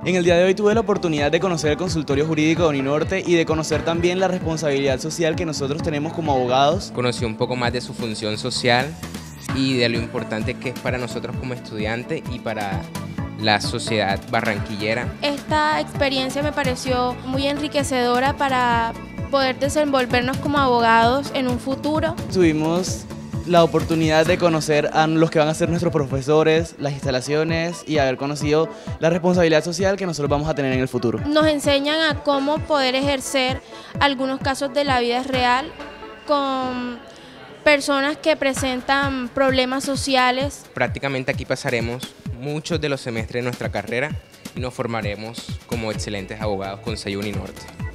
En el día de hoy tuve la oportunidad de conocer el consultorio jurídico de Uninorte y de conocer también la responsabilidad social que nosotros tenemos como abogados. Conocí un poco más de su función social y de lo importante que es para nosotros como estudiantes y para la sociedad barranquillera. Esta experiencia me pareció muy enriquecedora para poder desenvolvernos como abogados en un futuro. Tuvimos la oportunidad de conocer a los que van a ser nuestros profesores, las instalaciones y haber conocido la responsabilidad social que nosotros vamos a tener en el futuro. Nos enseñan a cómo poder ejercer algunos casos de la vida real con personas que presentan problemas sociales. Prácticamente aquí pasaremos muchos de los semestres de nuestra carrera y nos formaremos como excelentes abogados con sello Uninorte.